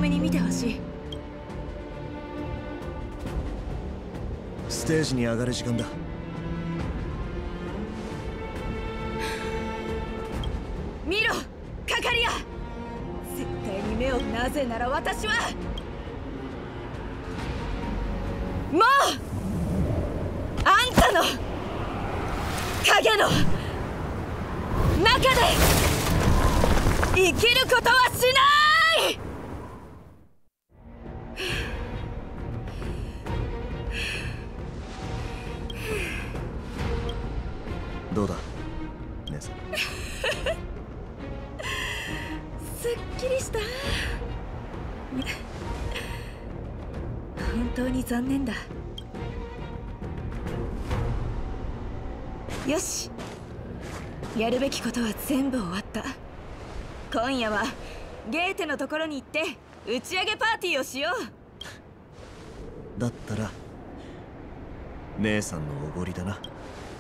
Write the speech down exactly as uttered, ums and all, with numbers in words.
目に見てほしい。 ステージに上がる時間だ。 見ろカカリア、絶対に目を。なぜなら私はもうあんたの影の中で生きることはしない。 どうだ姉さん。 すっきりした。本当に残念だ。よし、やるべきことは全部終わった。今夜はゲーテのところに行って打ち上げパーティーをしよう。 だったら姉さんのおごりだな。